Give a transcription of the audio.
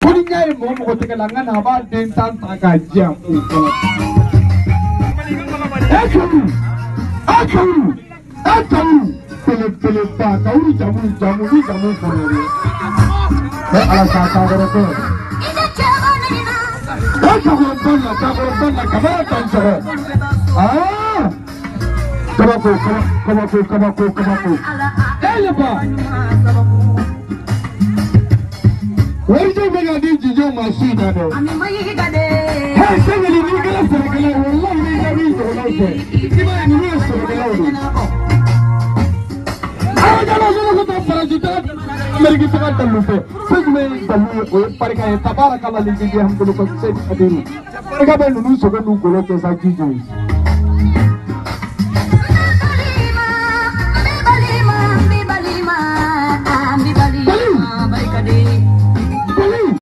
Punya yang mau ketegelangan apa dentan tagajam. Aku. Pelip pak, kau jamu kono. Ala kata berapa? Jamu bana, kamera tanjara. Kamaku. Pak. Wajib menjadi jijo masih ada. Hei, saya ini kelas terkenal. Allah ini kami terkenal. Gimana ini terkenal? Kalau sudah kita perajutan, mereka sangat terlupa. Segmen terlupa. Perkara tabarakallah lagi dia ham terlupa. Mereka belum suka nunggu kalau kita jijo.